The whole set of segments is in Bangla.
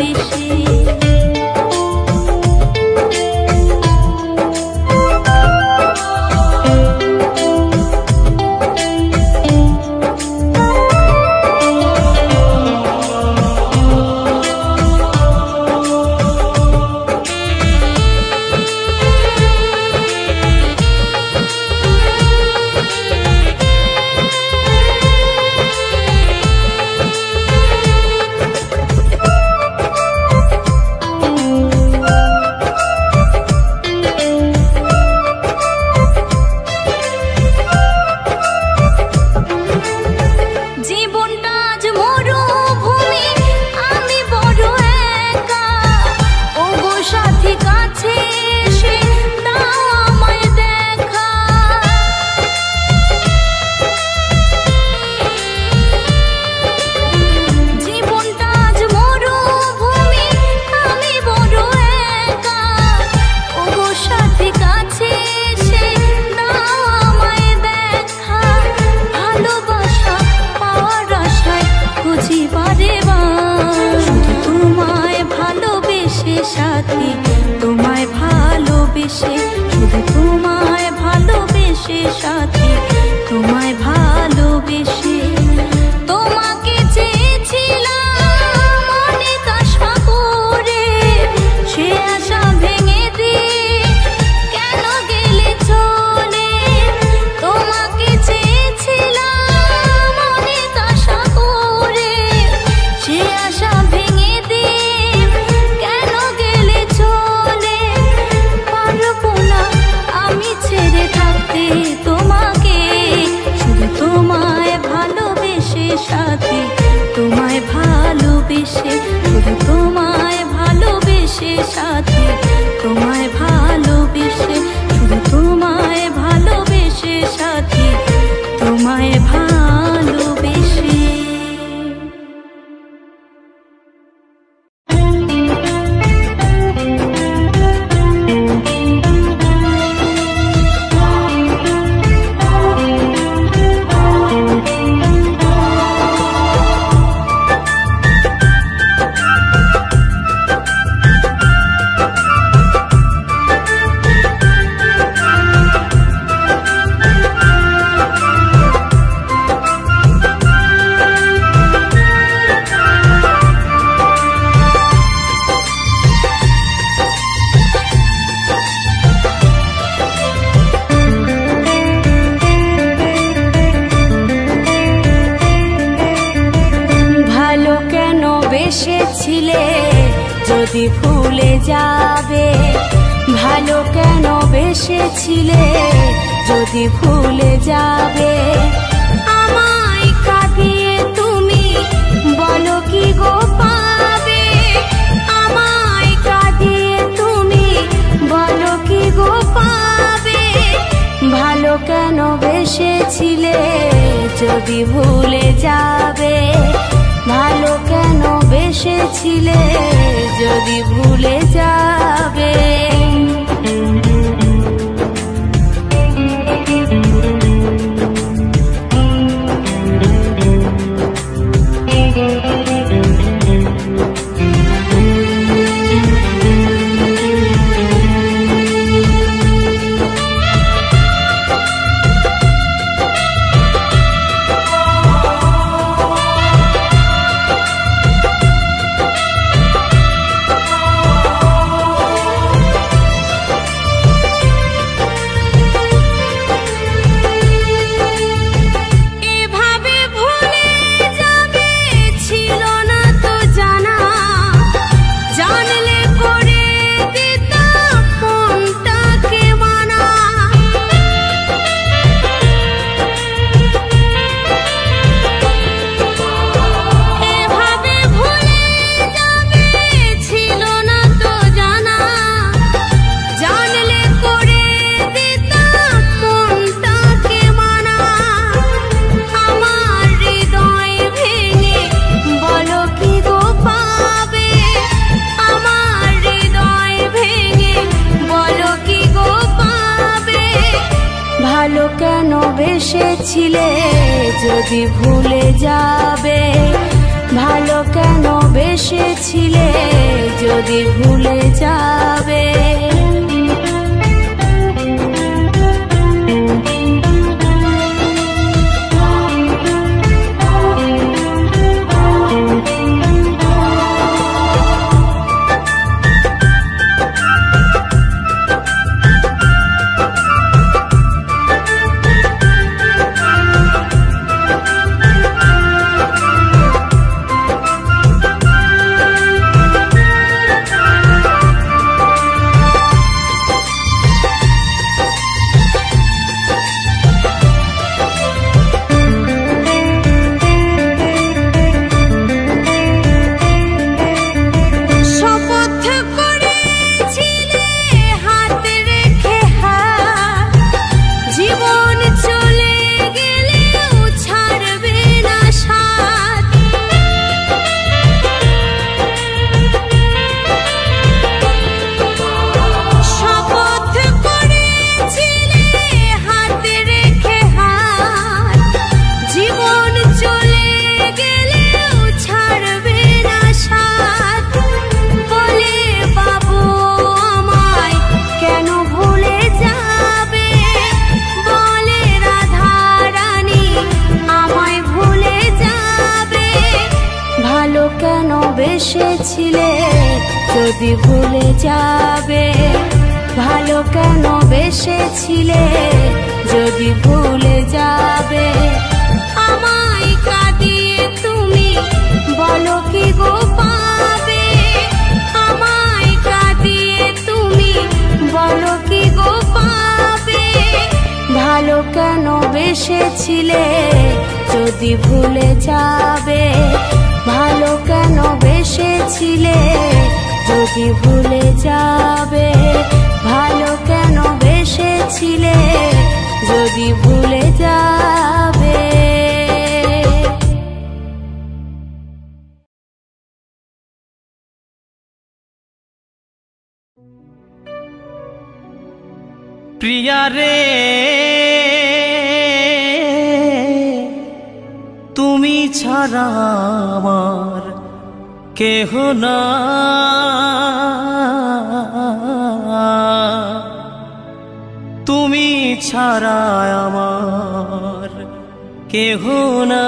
ভালোবেসে। সাথী তোমায় ভালোবেসে, শুধু তোমায় ভালোবেসে সাথী তোমায় ভালোবেসে। তোমাকে চেয়েছিলাম অনেক আশা করে, সে আশা ভেঙে দিয়ে কেন গেলে চলে। তোমাকে চেয়েছিলাম অনেক আশা করে, সে আশা ভেঙে দিয়ে ছেড়ে থাকতে তোমাকে, শুধু তোমায় ভালোবেসে সাথী তোমায় ভালোবেসে, শুধু তোমায় ভালোবেসে সাথী তোমায় ভালোবেসে, শুধু তোমায় ভালোবেসে সাথী তোমায় ভালোবেসে। যদি ভুলে যাবে, ভালো কেন বেসেছিলে যদি ভুলে যাবে। আমায় কাঁদিয়ে তুমি বলো কি গো পাবে, আমায় কাঁদিয়ে তুমি বলো কি গো পাবে। ভালো কেন বেসেছিলে যদি ভুলে যাবে, ভালো কেন বেসেছিলে যদি ভুলে যাবে। বেসেছিলে যদি ভুলে যাবে, ভালো কেন বেসেছিলে যদি ভুলে যাবে। বেসেছিলে যদি ভুলে যাবে, ভালো কেন বেসেছিলে যদি ভুলে যাবে। আমায় কাঁদিয়ে তুমি বলো কি গো পাবে, আমায় কাঁদিয়ে তুমি বলো কি গো পাবে। ভালো কেন বেসেছিলে যদি ভুলে যাবে, ভালো কেন বেসেছিলে যদি ভুলে যাবে। ভালো কেন বেসেছিলে যদি ভুলে যাবে। প্রিয়া রে তুমি ছাড়া আমার কেহ না, তুমি ছাড়া আমার কেহ না।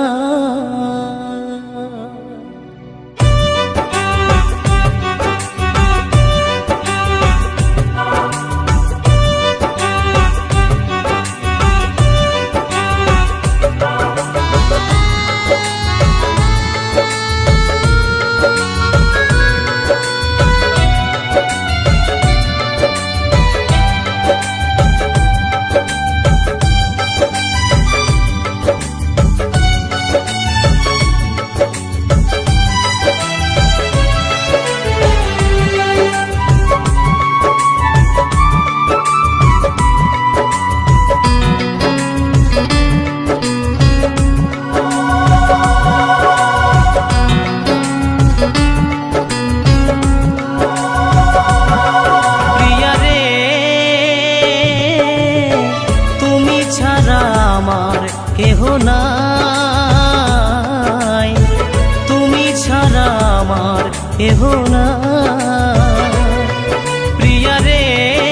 কেহ নাই, তুমি ছাড়া আমার কেহ নাই। প্রিয়া রে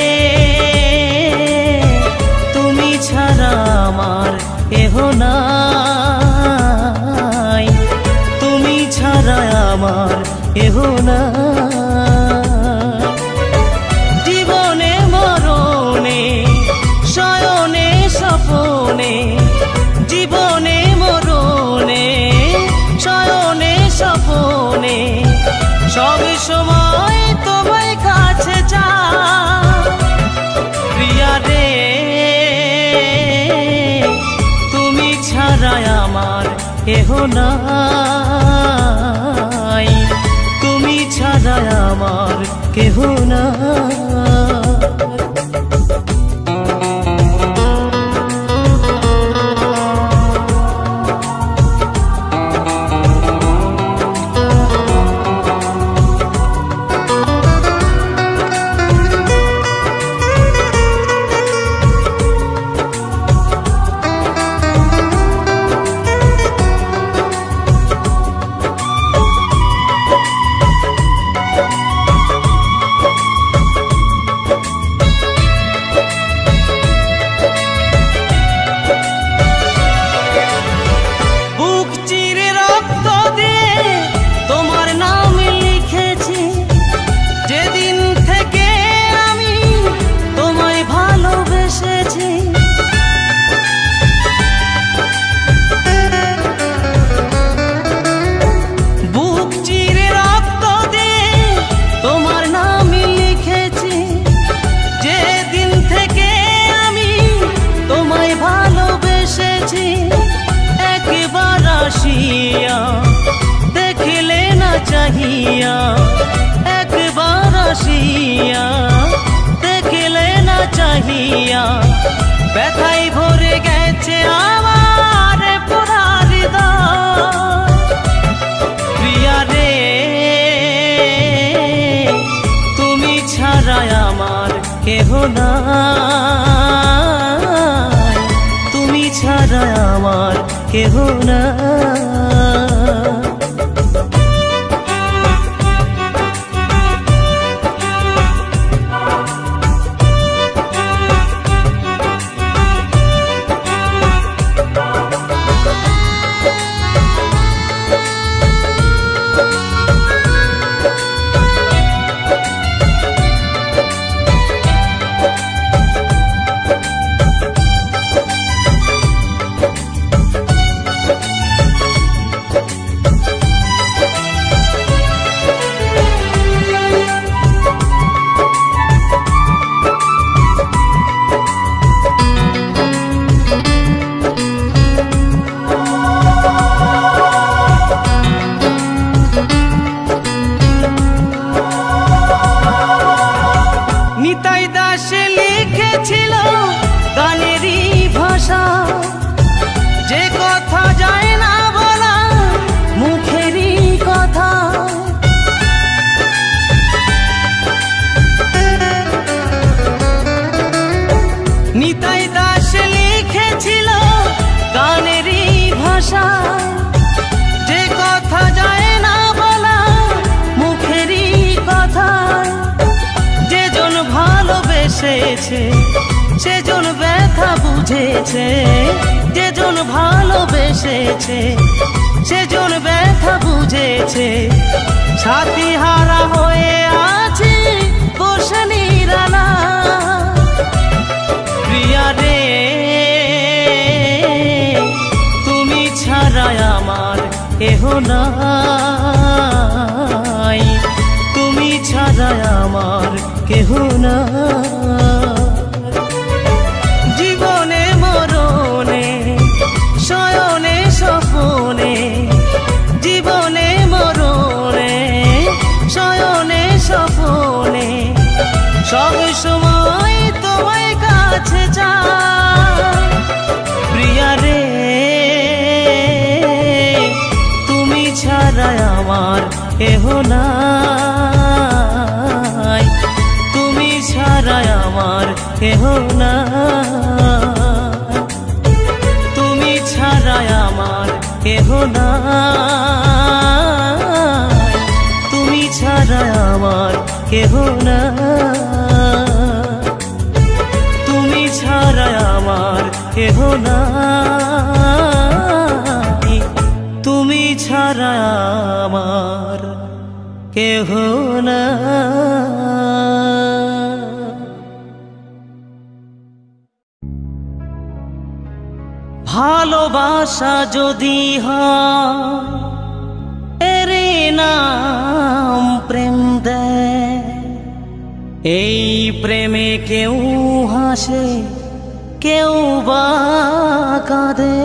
তুমি ছাড়া আমার কেহ নাই, তুমি ছাড়া আমার কেহ নাই। জীবনে মরণে শয়নে স্বপনে, জীবনে মরণে শয়নে স্বপনে, সব সময় তোমায় কাছে চাই। প্রিয়া রে তুমি ছাড়া আমার কেহ নাই, তুমি ছাড়া আমার কেহ নাই। দিয়ে তোমার নাম লিখেছি, যেদিন থেকে আমি তোমায় ভালোবেসেছি। বুক চিরে রক্ত দিয়ে তোমার নাম লিখেছি, যেদিন থেকে আমি তোমায় ভালোবেসেছি। একবার আসিয়া দেখিলে না চাহিয়া, একবার আসিয়া দেখিলে না চাহিয়া, ব্যথায় ভরে গেছে আমার পোড়া হৃদয়। প্রিয়া রে, তুমি ছাড়া আমার কেহ নাই, তুমি ছাড়া আমার কেহ নাই। নিতাই দাস লিখেছিল গানেরই ভাষা, যে কথা যায় না বলা মুখেরই কথা। নিতাই দাস লিখেছিল গানেরই ভাষা, যে কথা যায় না বলা মুখেরই কথা। যেজন ভালোবেসেছে সেজন ব্যথা বুঝেছে, যেজন ভালোবেসেছে সেজন ব্যথা বুঝেছে। সাথী হারা হয়ে আছি বসে নিরালা। প্রিয়া রে, তুমি ছাড়া আমার কেহ নাই, তুমি ছাড়া আমার কেহ নাই। জীবনে মরণে শয়নে স্বপনে, জীবনে মরণে শয়নে স্বপনে, সব সময় তোমায় কাছে চাই। প্রিয়া রে, তুমি ছাড়া আমার কেহ নাই, তুমি ছাড়া আমার কেহ নাই, তুমি ছাড়া আমার কেহ নাই, তুমি ছাড়া আমার কেহ নাই, তুমি ছাড়া আমার কেহ নাই, তুমি ছাড়া আমার কেহ নাই। ভালোবাসা যদি হয় এর নাম প্রেম দেয়, এই প্রেমে কেউ হাসে কেউ বা কাঁদে।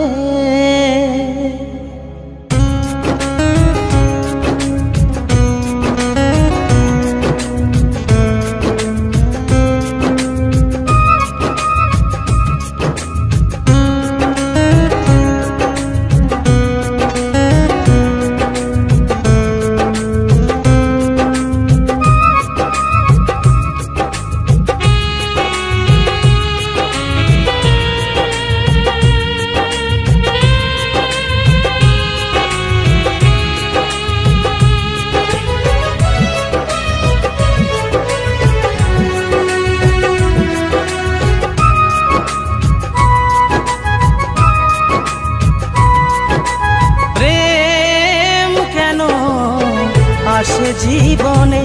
জীবনে,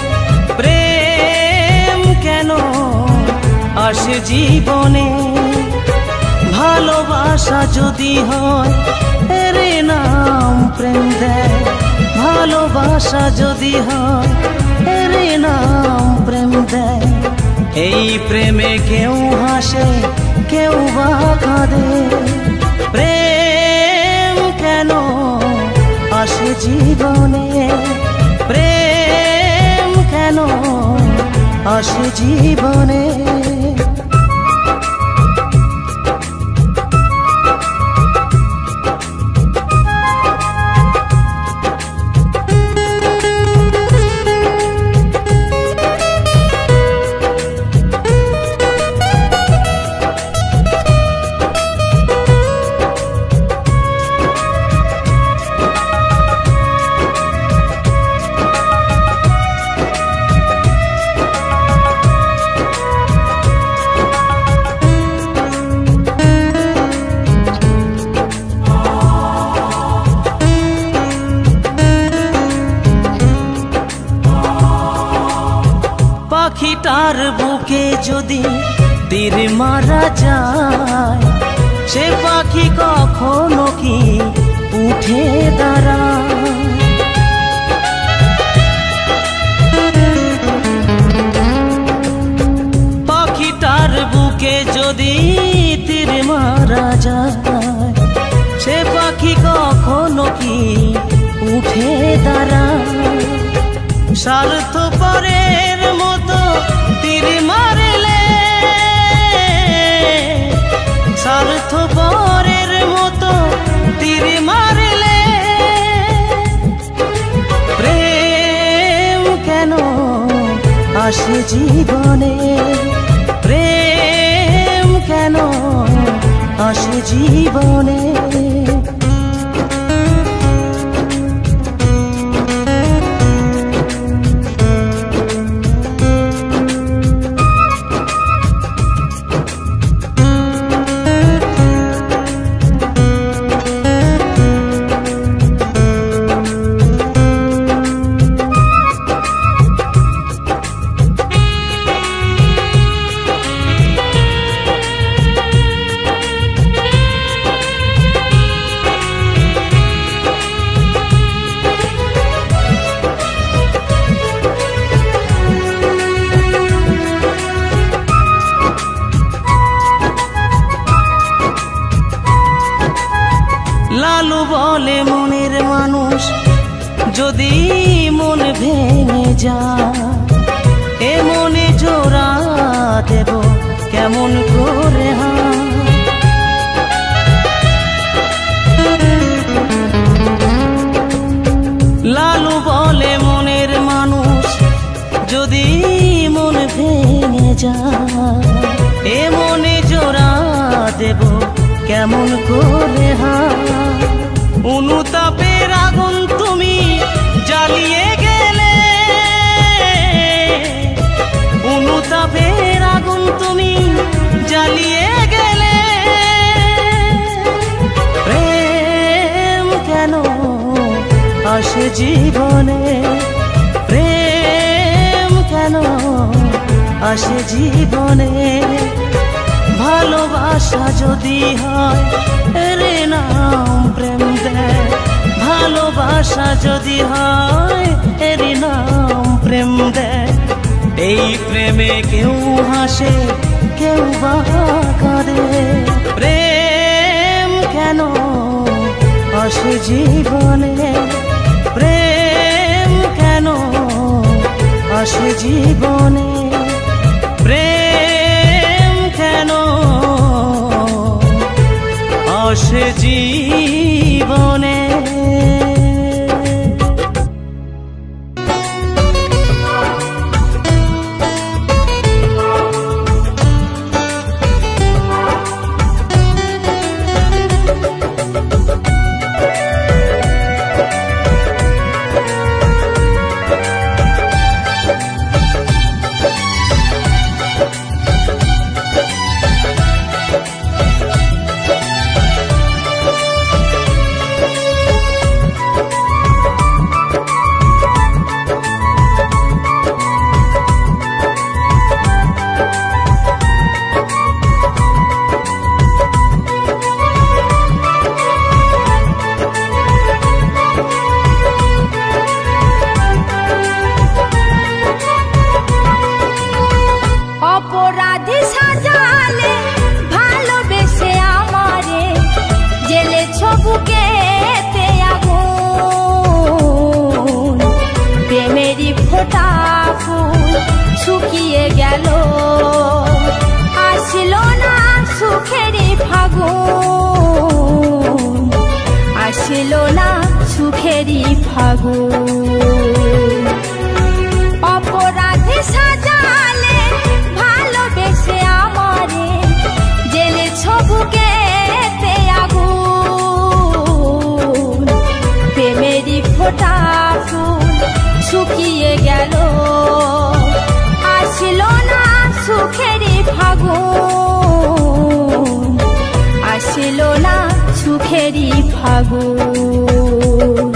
প্রেম কেন আসে জীবনে? ভালোবাসা যদি হয় এর নাম প্রেম দেয়, ভালোবাসা যদি হয় এর নাম প্রেম দেয়। এই প্রেমে কেউ হাসে কেউ বা কাঁদে, প্রেম কেন আসে জীবনে, প্রেম কেন আসে জীবনে? পাখিটার বুকে যদি তীর মারা যায়, সে পাখি কখনো কি উঠে দাঁড়ায়? পাখিটার বুকে যদি তীর মারা যায়, সে পাখি কখনো কি উঠে দাঁড়ায়? স্বার্থপরের মতো তীর মারলে, স্বার্থপরের মতো তীর মারলে, প্রেম কেন আসে জীবনে, প্রেম কেন আসে জীবনে? লালু বলে মনের মানুষ যদি মন ভেঙে যায়, এ মনে জোড়া দেব কেমন করে? লালু বলে মনের মানুষ যদি মন ভেঙে যায়, এ মনে জোড়া দেব কেমন করে? অনুতাপের আগুন তুমি জ্বালিয়ে গেলে, অনুতাপের আগুন তুমি জ্বালিয়ে গেলে, প্রেম কেন আসে জীবনে, প্রেম কেন আসে জীবনে? ভালোবাসা যদি হয় এর নাম প্রেম দেয়, ভালোবাসা যদি হয় এর নাম প্রেম দেয়। এই প্রেমে কেউ হাসে কেউ বা কাঁদে, প্রেম কেন আসে জীবনে, প্রেম কেন আসে জীবনে, প্রেম কেন আসে জীবনে? সুখেরই ফাগুন। অপরাধে সাজালে ভালোবেসে আমারে জ্বেলেছ বুকেতে আগুন। প্রেমেরই ফোটা ফুল শুকিয়ে গেল, আসিল না সুখেরই ফাগুন, আসিল না সুখেরই ফাগুন।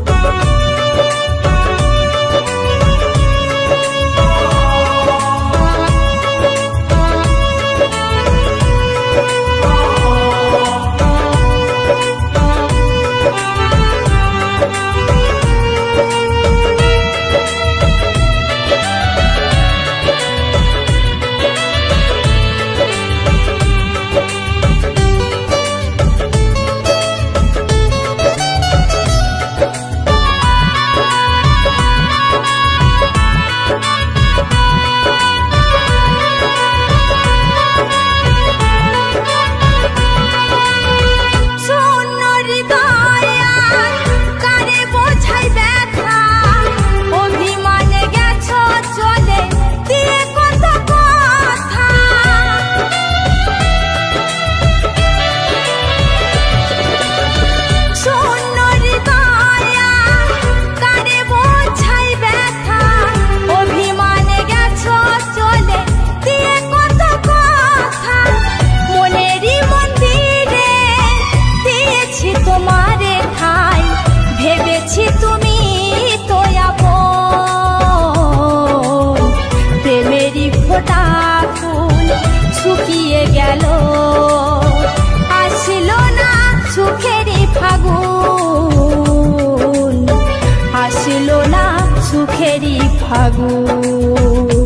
শুকিয়ে গেল, আসিল না সুখেরই ফাগুন, আসিল না সুখেরই ফাগুন।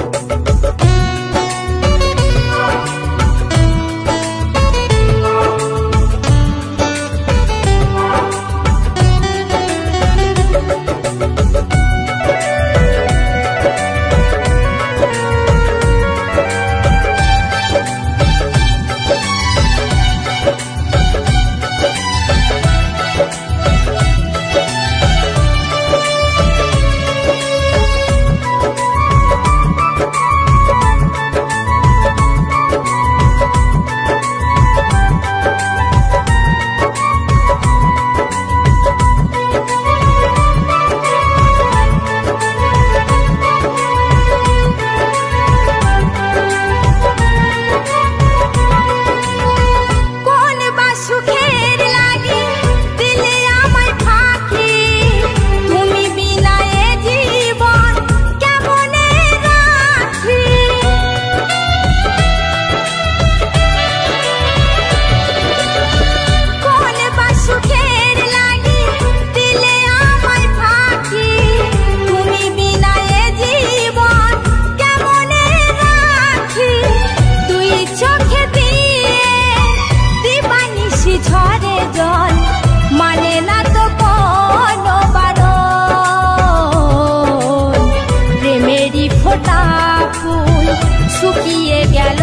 শুকিয়ে গেল,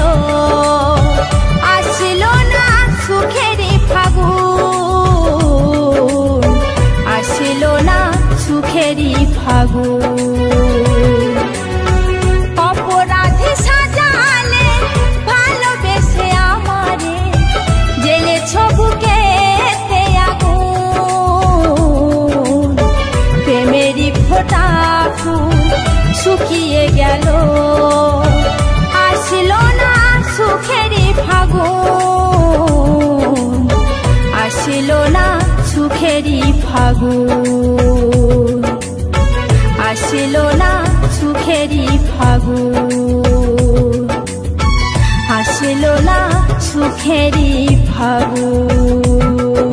আসিল না সুখেরই ফাগুন, আসিল না সুখেরই ফাগুন। অপরাধে সাজালে ভালোবেসে আমারে জ্বেলেছ বুকেতে আগুন। প্রেমেরই ফোটা ফুল শুকিয়ে গেল, আসিল না সুখেরই ফাগুন, আসিল না সুখেরই ফাগুন, আসিল না সুখেরই ফাগুন, আসিল না সুখেরই ফাগুন।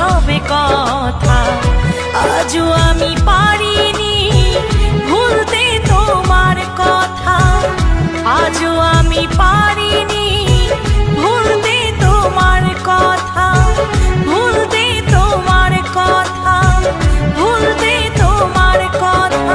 সবে কথা আজও আমি পারিনি ভুলতে তোমার কথা আজও আমি পারিনি ভুলতে তোমার কথা ভুলতে তোমার কথা ভুলতে তোমার কথা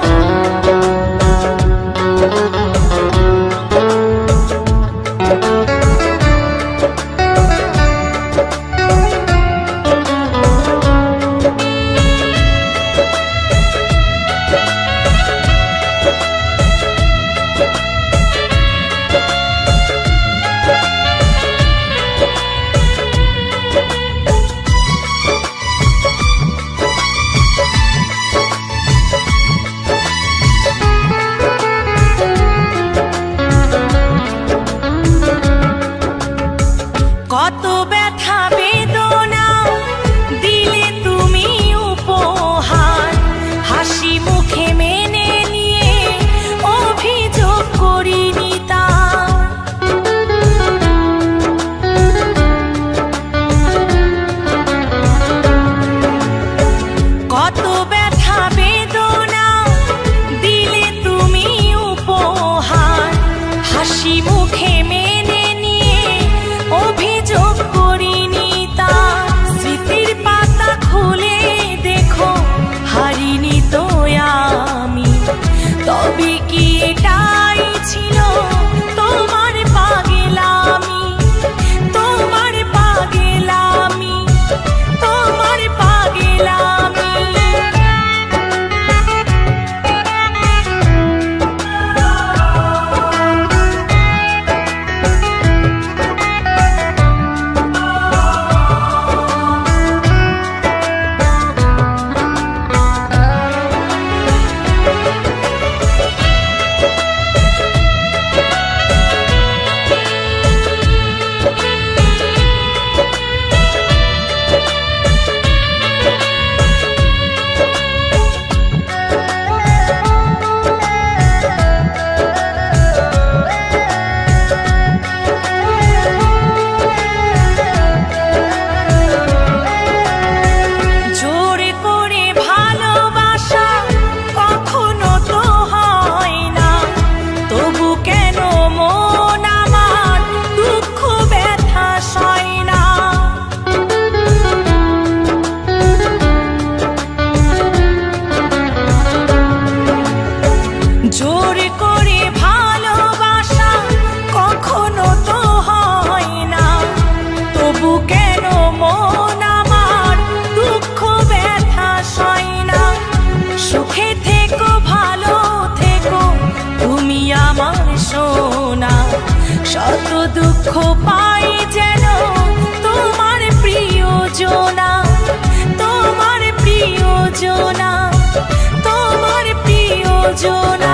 কত ব্যথা বেদনা দিলে তুমি উপহার হাসি মুখে মেনে নিয়ে অভিযোগ করিনি তা কত ব্যথা বেদনা দিলে তুমি উপহার হাসি মুখে মেনে নিয়ে অভিযোগ করিনি তা স্মৃতির পাতা খুলে দেখো হারিনি তো আমি তবে কি এটাই ছিল তোমার পাগলামি তোমার পাগলামি তোমার পাগলামি জোর করে ভালোবাসা কখনো তো হয় না তবু কেন মন আমার দুঃখ ব্যথা সয় না সুখে থেকো ভালো থেকো তুমি আমার সোনা শত দুঃখ পাই যেন তোমার প্রিয়জনা তোমার প্রিয়জনা তোমার প্রিয়জনা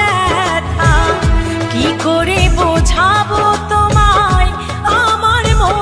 বোঝাবো তোমায় আমার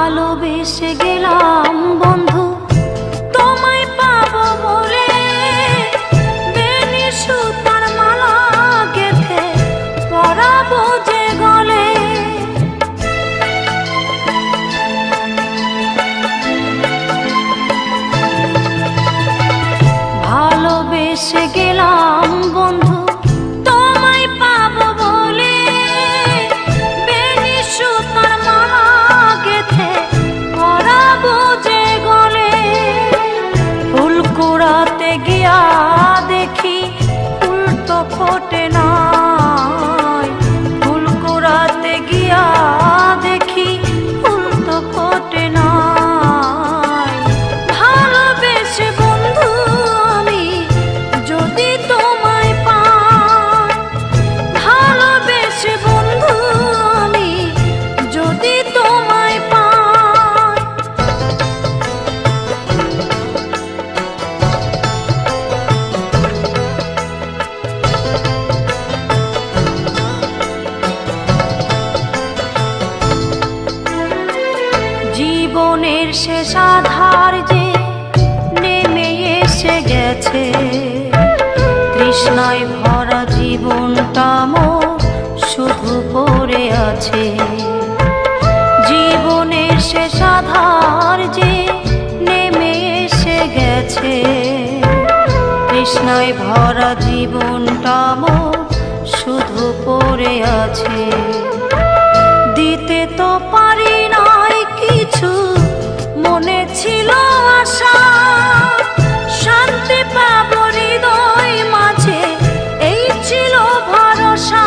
ভালোবেসে গেলাম বন্ধু তোমায় পাবো বলে, বেনি সুতার মালা গেঁথে পরাবো যে গলে। ভালোবেসে গেলাম বন্ধু তোমায় পাবো বলে, বেনি সুতার মালা গেঁথে পরাবো যে গলে। ফুল কুড়াতে গিয়া দেখি ফুল তো ফোটে নাই, ফুল কুড়াতে গিয়া দেখি ফুল তো ফোটে নাই। ভালোবেসে বন্ধু আমি যদি তোমায় পাই, ভালোবেসে বন্ধু আমি যদি তোমায় পাই। জীবনের শেষ আধার যে নেমে এসে গেছে, তৃষ্ণায় ভরা জীবনটা মোর শুধু পড়ে আছে। জীবনের শেষ আধার যে নেমে এসে গেছে, তৃষ্ণায় ভরা জীবনটা মোর শুধু পড়ে আছে। দিতে তো পারি নাই কিছু, মনে ছিল আশা শান্তি পাবো হৃদয় মাঝে, এই ছিল ভরসা।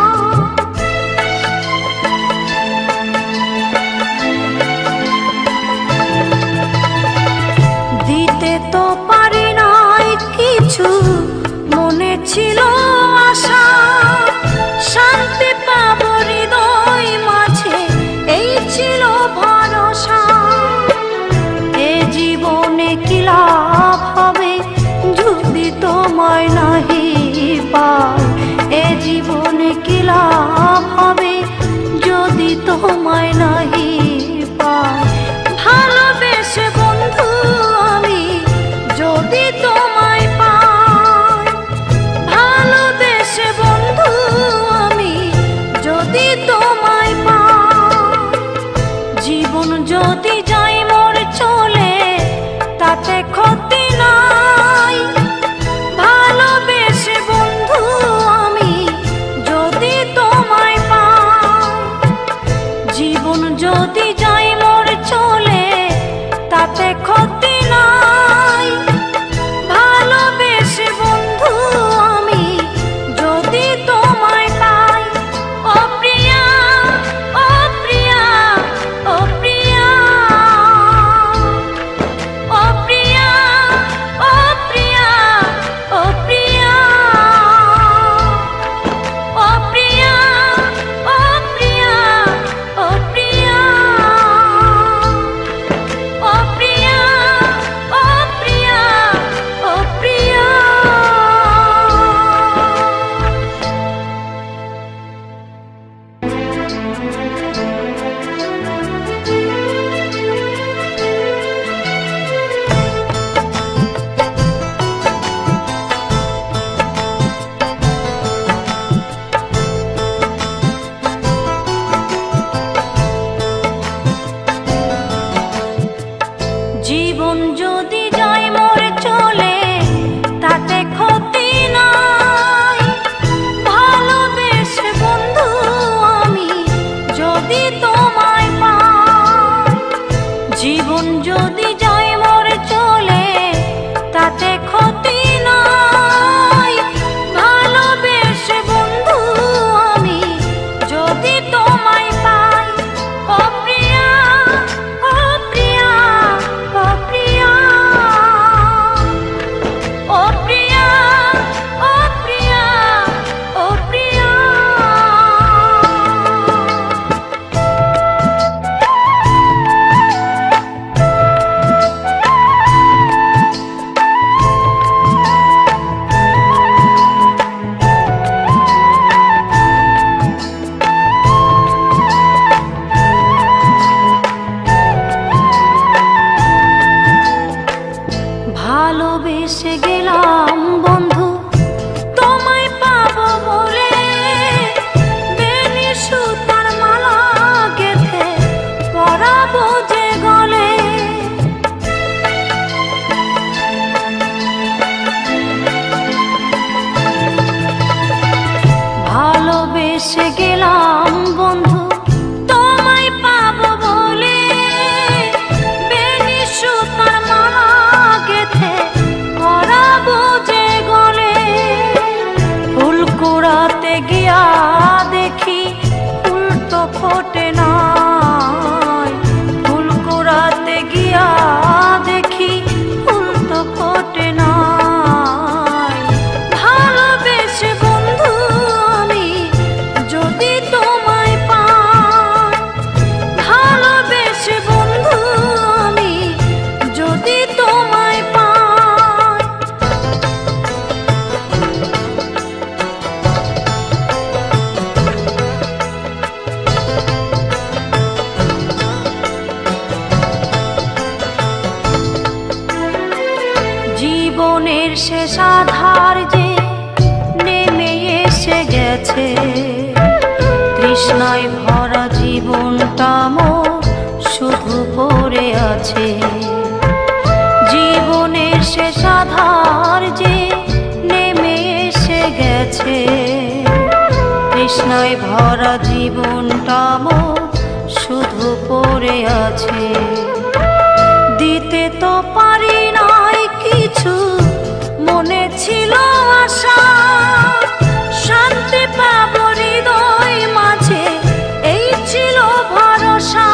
দিতে তো পারি নাই কিছু, মনে ছিল আশা শান্তি পাবো হৃদয় মাঝে, এই ছিল ভরসা। এ জীবনে কি লাভ হবে যদি তোমায় নাহি পাই, এ জীবনে কি লাভ হবে যদি তোমায় নাহি পাই। ভালোবেসে বন্ধু আমি যদি তোমায় পাই, ভালোবেসে বন্ধু আমি যদি তোমায় পাই। জীবন যদি যাই মোর চলে তাতে ক্ষতি নাই, ভালোবেসে বন্ধু আমি যদি তোমায় পাই। জীবন যদি যাই মোর চলে তাতে ক্ষতি নাই, ভালোবেসে বন্ধু আমি যদি তোমায় পাই। ও প্রিয়া, ও প্রিয়া, ও প্রিয়া, ও প্রিয়া, ও প্রিয়া, ও প্রিয়া, ও প্রিয়া, ও প্রিয়া, ও প্রিয়া, ও প্রিয়া, ও প্রিয়া, ও প্রিয়া। জীবন যদি যাই মোর চলে তাতে ক্ষতি নাই, ভালোবেসে বন্ধু আমি যদি তোমায় পাই। জীবন যদি যাই মোর চলে তাতে ক্ষতি নাই, ভালোবেসে বন্ধু আমি যদি তোমায় পাই। ও প্রিয়া, ও প্রিয়া, ও প্রিয়া, ও প্রিয়া, ও প্রিয়া, ও প্রিয়া। ভালোবেসে গেলাম বন্ধু তোমায় পাবো বলে, বেনি সুতার মালা গেঁথে পরাবো যে গলে। ভালোবেসে গেলাম বন্ধু তোমায় পাবো বলে, বেনি সুতার মালা গেঁথে পরাবো যে গলে। ফুল কুড়াতে গিয়া দেখি ফুল তো ফোটে নাই, ফুল কুড়াতে গিয়া দেখি ফুল তো ফোটে নাই। ভালোবেসে বন্ধু আমি যদি তোমায় পাই, ভালোবেসে বন্ধু আমি যদি তোমায় পাই। জীবনের শেষ আধার যে নেমে এসে গেছে, তৃষ্ণায় ভরা জীবনটা মোর শুধু পড়ে আছে। জীবনের শেষ আধার যে নেমে এসে গেছে, তৃষ্ণায় ভরা জীবনটা মোর শুধু পড়ে আছে। দিতে তো পারি নাই কিছু, মনে ছিল আশা শান্তি পাবো হৃদয় মাঝে, এই ছিল ভরসা।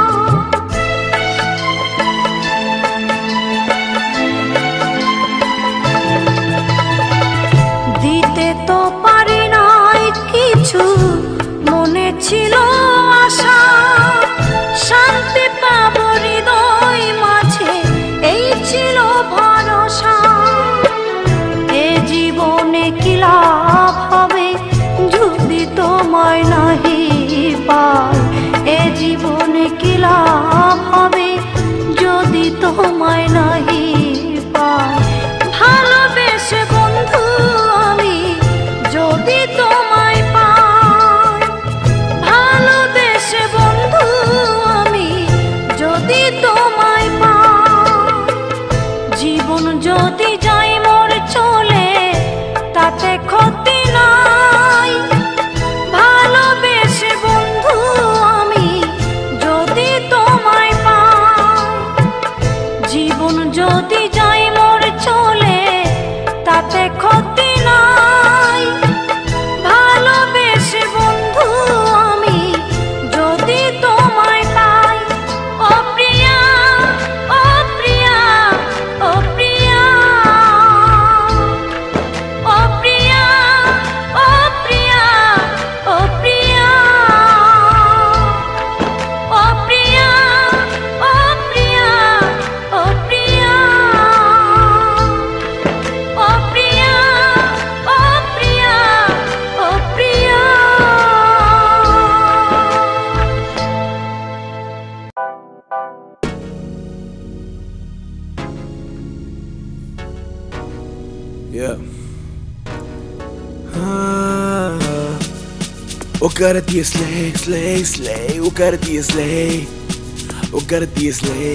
দিতে তো পারি নাই কিছু, মনে ছিল আশা শান্তি পাবো হৃদয় মাঝে, এই ছিল ভরসা। এ জীবনে কি লাভ হবে যদি তোমায় নাহি পাই, এ জীবনে কি লাভ হবে যদি তোমায় নাহি পাই। ভালোবেসে বন্ধু আমি যদি তোমায় পাই, ভালোবেসে বন্ধু আমি যদি তোমায় পাই। জীবন যদি যাই মোর চলে তাতে ক্ষতি নাই, ভালোবেসে বন্ধু আমি যদি তোমায় পাই। জীবন যদি যাই মোর চলে তাতে ক্ষতি নাই, ভালোবেসে বন্ধু আমি যদি তোমায় পাই। ও প্রিয়া, ও প্রিয়া, ও প্রিয়া, ও প্রিয়া, ও প্রিয়া, ও প্রিয়া, ও প্রিয়া, ও প্রিয়া, ও প্রিয়া, ও প্রিয়া, ও প্রিয়া, ও প্রিয়া। Yeah. वो करती है स्ले स्ले स्ले, वो करती है स्ले, वो करती है स्ले।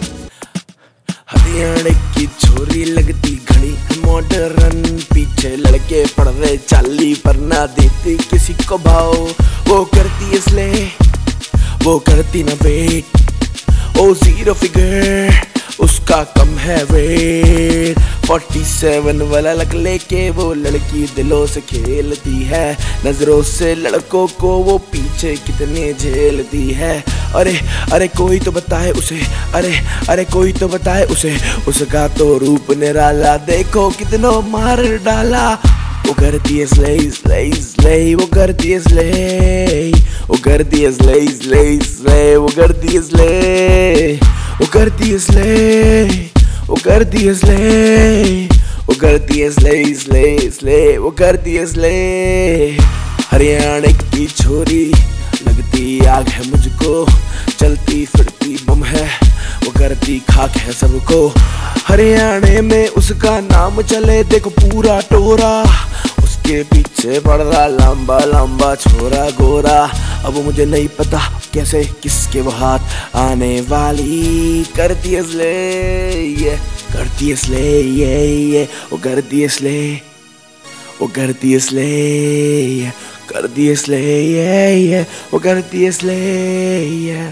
हरियाणा की छोरी लगती घड़ी मॉडर्न, पीछे लड़के पड़ रहे चाली पर ना देती किसी को भाव। वो करती है स्ले, वो करती ना वेट, ओ जीरो फिगर उसका कम है वेट। 47 वाला लग लेके वो लड़की दिलों से खेलती है, नजरों से लड़कों को वो पीछे कितने झेलती है। अरे अरे कोई तो बताए उसे, अरे अरे कोई तो बताए उसे, उसका तो रूप निराला देखो कितनों मार डाला। वो करती है स्ले स्ले स्ले, वो करती है स्ले, वो करती है स्ले स्ले स्ले, वो करती है स्ले, वो करती है स्ले, वो करती है स्ले, वो करती है स्ले स्ले स्ले, वो करती है स्ले। हरियाणा की छोरी लगती आग है मुझको, चलती फिरती बम है, वो करती खाक है सबको। हरियाणे में उसका नाम चले देखो पूरा टोरा, उसके पीछे पड़ रहा लंबा लंबा छोरा गोरा। अब मुझे नहीं पता कैसे किसके वो हाथ आने वाली, करती है स्ले ये, करती है स्ले ये, वो करती है स्ले, वो करती है स्ले ये, करती है स्ले ये, वो करती है स्ले ये।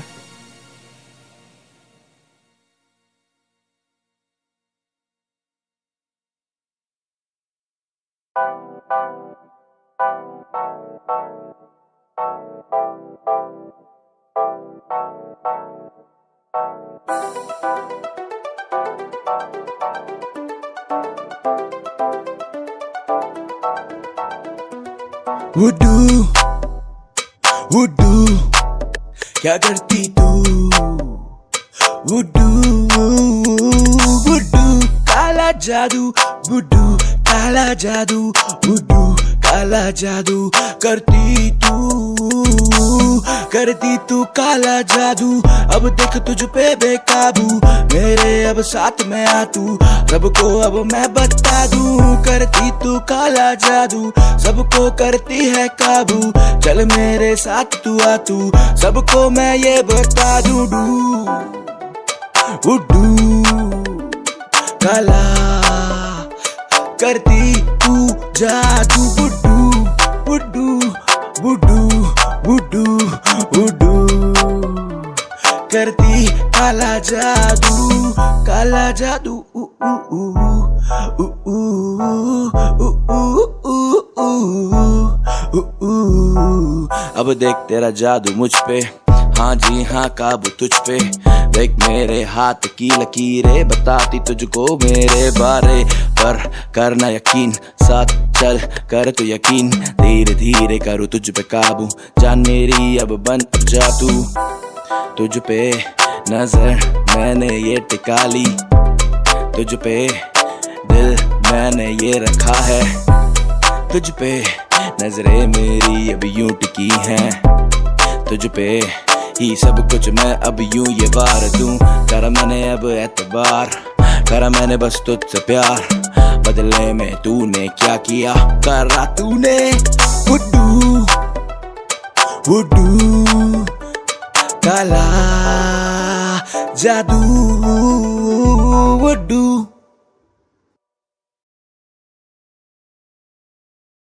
वुडू वुडू क्या करती तू, वुडू वुडू काला जादू, वुडू काला जादू, वुडू काला जादू करती तू काला जादू। अब देख तुझ पे बेकाबू, मेरे अब साथ में आ तू, सबको अब मैं बता दूं। करती तू काला जादू, सबको करती है काबू, चल मेरे साथ तू आ तू, सबको मैं ये बता दूं। वुडू काला करती तू जादू, वुडू वुडू वुडू वुडू वुडू करती काला जादू, काला जादू ऊ ऊ ऊ ऊ ऊ ऊ ऊ। अब देख तेरा जादू मुझ पे, हाँ जी हाँ काबू तुझ पे, देख मेरे हाथ की लकीरें बताती तुझको मेरे बारे। पर करना यकीन, साथ चल कर तो यकीन, धीरे धीरे करूँ तुझ पे काबू, जान मेरी अब बन अब जा तू। तुझ पे नजर मैंने ये टिका ली, तुझ पे दिल मैंने ये रखा है, तुझ पे नजरें मेरी अब यूं टिकी हैं, तुझ पे ही सब कुछ मैं अब यूं ये वार दूं। करा मैंने अब एतबार, करा मैंने बस तुझसे प्यार, बदले में तूने क्या किया करा तूने। वुडू वुडू काला जादू, वुडू